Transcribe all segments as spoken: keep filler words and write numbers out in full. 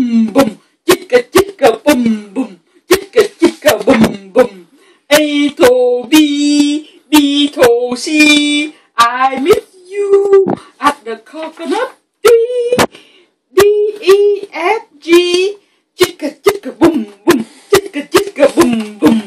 boom, chicka chicka boom boom, chicka chicka boom boom. A to B, B to C. I miss you at the coconut tree. D E F G, chicka chicka boom boom, chicka chicka boom boom.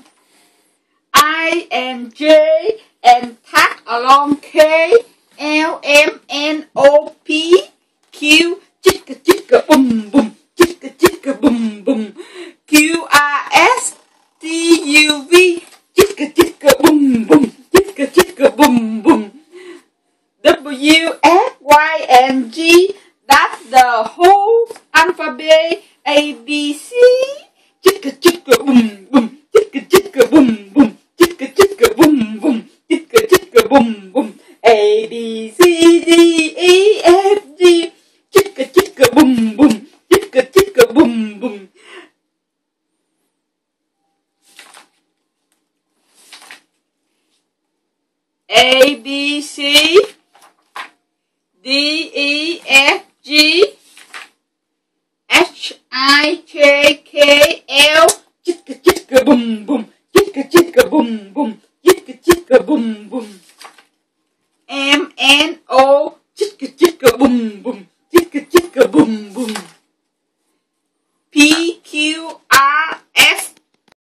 I and J and tag along K, L M N O P Q, chicka chicka boom boom, chicka chicka boom boom. Q R S T U V, chicka chicka boom boom, chicka chicka boom boom. W X Y and G, that's the whole alphabet. A B C, chicka chicka boom boom, chicka chicka boom boom, chicka chicka boom boom, chicka chicka boom boom. A B C D E F G, chicka chicka boom boom, chicka chicka boom boom. A B C D E F G H I J K L, chicka chicka boom boom, chicka chicka boom boom, chicka chicka boom boom. M N O, chicka chicka